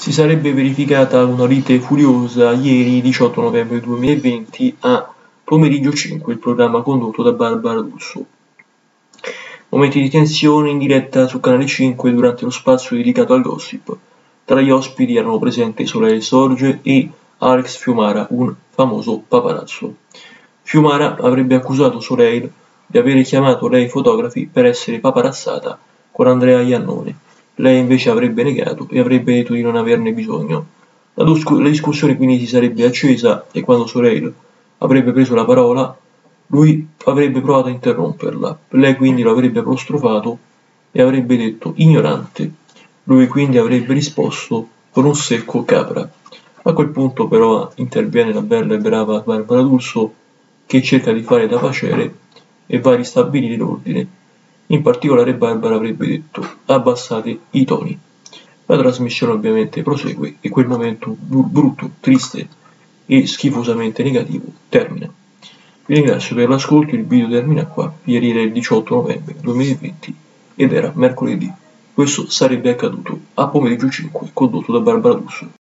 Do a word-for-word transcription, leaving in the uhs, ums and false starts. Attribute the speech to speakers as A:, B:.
A: Si sarebbe verificata una lite furiosa ieri, diciotto novembre duemilaventi, a Pomeriggio cinque, il programma condotto da Barbara D'Urso. Momenti di tensione in diretta su Canale cinque durante lo spazio dedicato al gossip. Tra gli ospiti erano presenti Soraya Sorge e Alex Fiumara, un famoso paparazzo. Fiumara avrebbe accusato Soraya di avere chiamato lei fotografi per essere paparazzata con Andrea Iannone. Lei invece avrebbe negato e avrebbe detto di non averne bisogno. La, dus- la discussione quindi si sarebbe accesa e quando Soraya avrebbe preso la parola, lui avrebbe provato a interromperla. Lei quindi lo avrebbe apostrofato e avrebbe detto ignorante. Lui quindi avrebbe risposto con un secco capra. A quel punto però interviene la bella e brava Barbara D'Urso che cerca di fare da paciere e va a ristabilire l'ordine. In particolare Barbara avrebbe detto abbassate i toni. La trasmissione ovviamente prosegue e quel momento brutto, triste e schifosamente negativo termina. Vi ringrazio per l'ascolto, il video termina qua, ieri era il diciotto novembre duemilaventi ed era mercoledì. Questo sarebbe accaduto a Pomeriggio cinque, condotto da Barbara D'Urso.